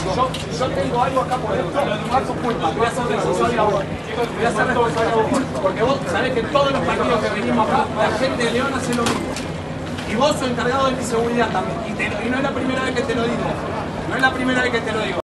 Yo tengo algo acá por esto, bajo culpa, voy a ser responsable a vos. Voy a ser responsable a vos. Porque vos sabés que todos los partidos que venimos acá, la gente de León hace lo mismo. Y vos sos encargado de mi seguridad también. Y no es la primera vez que te lo digo. No es la primera vez que te lo digo.